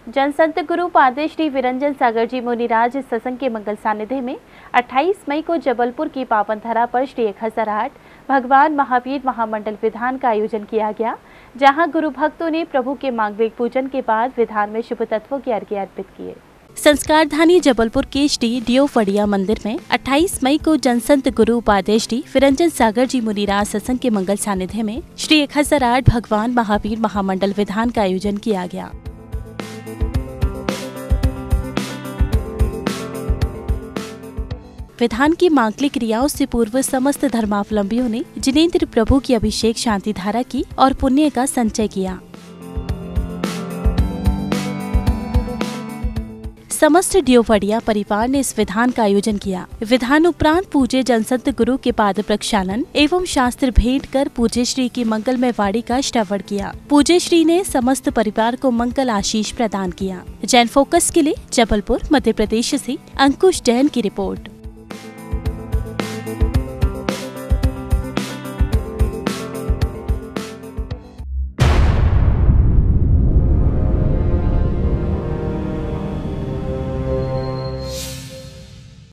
जनसंत गुरु पादे श्री विरंजन सागर जी मुनिराज सत्संग के मंगल सानिध्य में 28 मई को जबलपुर की पावन धरा पर श्री 1008 भगवान महावीर महामंडल विधान का आयोजन किया गया, जहां गुरु भक्तों ने प्रभु के मांगलिक पूजन के बाद विधान में शुभ तत्वों के अर्घ्य अर्पित किए। संस्कारधानी जबलपुर के श्री डियोफड़िया मंदिर में 28 मई को जनसंत गुरु उपाध्याय श्री विरंजन सागर जी मुनिराज सत्संग के मंगल सानिध्य में श्री 1008 भगवान महावीर महामंडल विधान का आयोजन किया गया। विधान की मांगलिक क्रियाओं से पूर्व समस्त धर्मावलंबियों ने जिनेंद्र प्रभु की अभिषेक शांति धारा की और पुण्य का संचय किया। समस्त डियोफड़िया परिवार ने इस विधान का आयोजन किया। विधान उपरांत पूज्य जनसंत गुरु के पाद प्रक्षालन एवं शास्त्र भेंट कर पूज्य श्री की मंगलमय वाणी का श्रवण किया। पूज्य श्री ने समस्त परिवार को मंगल आशीष प्रदान किया। जैन फोकस के लिए जबलपुर मध्य प्रदेश से अंकुश जैन की रिपोर्ट।